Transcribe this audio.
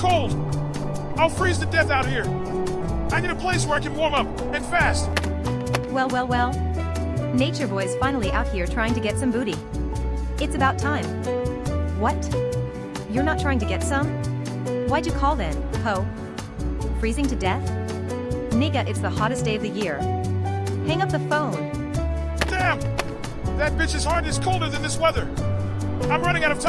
cold. I'll freeze to death out here. I need a place where I can warm up, and fast. Well, well, well. Nature Boy's finally out here trying to get some booty. It's about time. What? You're not trying to get some? Why'd you call then, ho? Freezing to death? Nigga, it's the hottest day of the year. Hang up the phone. Damn! That bitch's heart is colder than this weather. I'm running out of time.